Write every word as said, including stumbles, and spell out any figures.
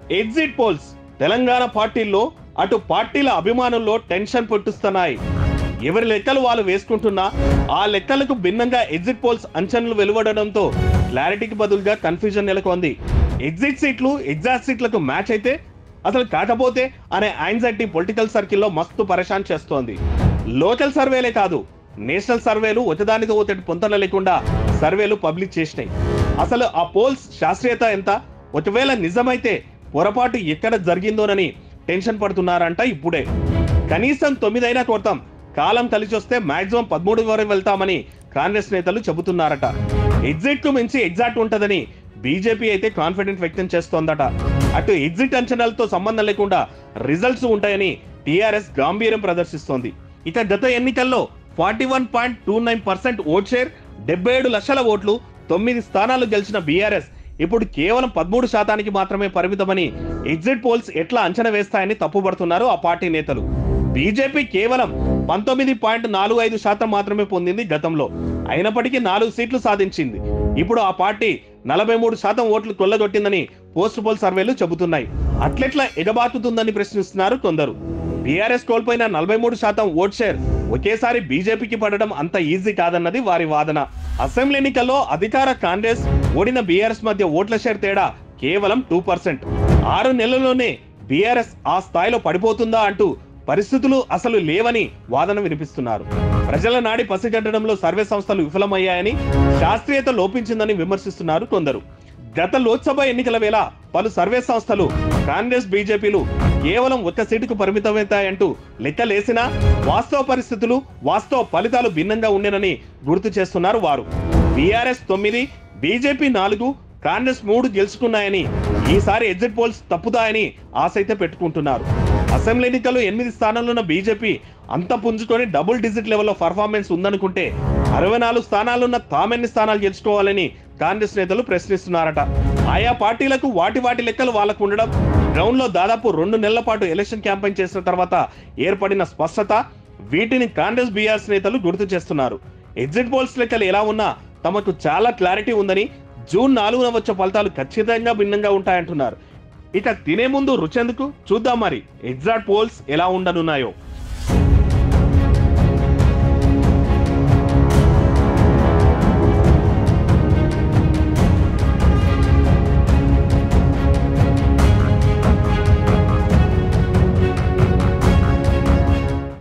Exit polls Telangana పార్టీల్లో అటు పార్టీల అభిమానుల్లో టెన్షన్ పుట్టిస్తున్నాయి. ఎవరి లెక్కలు వాళ్ళు వేసుకుంటున్నా ఆ లెక్కలకు భిన్నంగా ఎగ్జిట్ పోల్స్ అంచనాలు వెలువడడంతో క్లారిటీకి బదులుగా కన్ఫ్యూజన్ నెలకొంది. ఎగ్జిట్ సీట్లు ఎగ్జాక్ట్ సీట్లకు మ్యాచ్ అయితే అసలు కాకపోతే అనే యాంగ్జైటీ పొలిటికల్ సర్కిల్లో మస్తు పరేషాన్ చేస్తోంది. లోకల్ సర్వేలే కాదు, నేషనల్ సర్వేలు ఒకదానితో ఒకటి పొంతన లేకుండా సర్వేలు పబ్లిష్ చేసినాయి. అసలు ఆ పోల్స్ శాస్త్రీయత ఎంత, ఒకవేళ నిజమైతే పొరపాటు ఎక్కడ జరిగిందోనని టెన్షన్ పడుతున్నారంట. ఇప్పుడే కనీసం తొమ్మిదైనా కొడతాం, కాలం కలిసి వస్తే మాక్సిమం పదమూడు వరకు వెళ్తామని కాంగ్రెస్ నేతలు చెబుతున్నారట. ఎగ్జిట్ కు మించి ఎగ్జాక్ట్ ఉంటదని బీజేపీ అయితే కాన్ఫిడెంట్ వ్యక్తం చేస్తోందట. అటు ఎగ్జిట్ అంచనాలతో సంబంధం లేకుండా రిజల్ట్స్ ఉంటాయని టీఆర్ఎస్ గాంభీర్యం ప్రదర్శిస్తోంది. ఇక గత ఎన్నికల్లో forty one point two nine percent vote share, డెబ్బై ఏడు లక్షల ఓట్లు, తొమ్మిది స్థానాలు గెలిచిన బీఆర్ఎస్ ఇప్పుడు కేవలం పదమూడు శాతానికి మాత్రమే పరిమితమని ఎగ్జిట్ పోల్స్ ఎట్లా అంచనా వేస్తాయని తప్పుపడుతున్నారు ఆ పార్టీ నేతలు. బీజేపీ కేవలం పంతొమ్మిది పాయింట్ నాలుగు ఐదు శాతం మాత్రమే పొందింది గతంలో, అయినప్పటికీ నాలుగు సీట్లు సాధించింది. ఇప్పుడు ఆ పార్టీ నలభై మూడు శాతం ఓట్లు కొల్లగొట్టిందని పోస్ట్ పోల్ సర్వేలు చెబుతున్నాయి. అట్లెట్లా ఎగబాకుతుందని ప్రశ్నిస్తున్నారు కొందరు. బీఆర్ఎస్ కోల్పోయిన నలభై మూడు శాతం ఓట్ షేర్ ఒకేసారి బీజేపీకి పడడం అంత ఈజీ కాదన్నది వారి వాదన. అసెంబ్లీ ఎన్నికల్లో అధికార కాంగ్రెస్ ఓడిన బీఆర్ఎస్ మధ్య ఓట్ల షేర్ తేడా కేవలం టూ పర్సెంట్. ఆరు నెలల్లోనే బీఆర్ఎస్ ఆ స్థాయిలో పడిపోతుందా అంటూ పరిస్థితులు అసలు లేవని వాదన వినిపిస్తున్నారు. ప్రజల నాడి పసిగట్టడంలో సర్వే సంస్థలు విఫలమయ్యాయని, శాస్త్రీయత లోపించిందని విమర్శిస్తున్నారు కొందరు. గత లోక్సభ ఎన్నికల వేళ పలు సర్వే సంస్థలు కాంగ్రెస్ బీజేపీలు కేవలం ఒక్క సీటుకు పరిమితమవుతాయంటూ లెక్కలేసినా వాస్తవ పరిస్థితులు వాస్తవ ఫలితాలు భిన్నంగా ఉండేనని గుర్తు చేస్తున్నారు వారు. బీఆర్ఎస్ తొమ్మిది, బీజేపీ నాలుగు, కాంగ్రెస్ మూడు గెలుచుకున్నాయని, ఈసారి ఎగ్జిట్ పోల్స్ తప్పుతాయని ఆశ అయితే పెట్టుకుంటున్నారు. అసెంబ్లీ ఎన్నికల్లో ఎనిమిది స్థానాల్లో ఉన్న బీజేపీ అంత పుంజుకొని డబుల్ డిజిట్ లెవెల్లో పర్ఫార్మెన్స్ ఉందనుకుంటే అరవై నాలుగు స్థానాలున్న తామెన్ని స్థానాలు గెలుచుకోవాలని కాంగ్రెస్ నేతలు ప్రశ్నిస్తున్నారట. ఆయా పార్టీలకు వాటి వాటి లెక్కలు వాళ్ళకు ఉండడం, గ్రౌండ్ లో దాదాపు రెండు నెలల పాటు ఎలక్షన్ క్యాంపెయిన్ చేసిన తర్వాత ఏర్పడిన స్పష్టత, వీటిని కాంగ్రెస్ బీఆర్ఎస్ నేతలు గుర్తు చేస్తున్నారు. ఎగ్జిట్ పోల్స్ లెక్కలు ఎలా ఉన్నా తమకు చాలా క్లారిటీ ఉందని, జూన్ నాలుగున వచ్చే ఫలితాలు ఖచ్చితంగా భిన్నంగా ఉంటాయంటున్నారు. ఇక తినే ముందు రుచెందుకు చూద్దాం మరి ఎగ్జాక్ట్ పోల్స్ ఎలా ఉండనున్నాయో.